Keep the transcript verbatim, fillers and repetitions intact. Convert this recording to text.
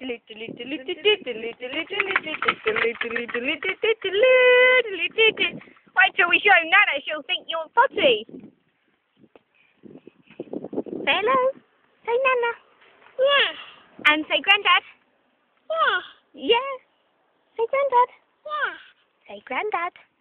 till we show Nana, she'll think you're potty. Say hello. Say Nana. Yeah. And say Grandad. Yeah. Yeah. Say Grandad. Yeah. Say Grandad.